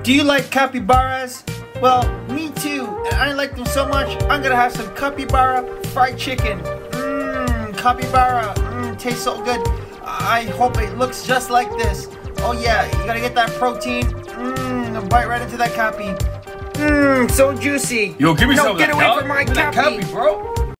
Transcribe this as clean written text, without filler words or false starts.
Do you like capybaras? Well, me too, and I like them so much, I'm gonna have some capybara fried chicken. Capybara, tastes so good. I hope it looks just like this. Oh yeah, you gotta get that protein. Bite right into that cappy. So juicy. Yo, give me some No, of get that, away dog. from my Give me that cappy. cappy, bro.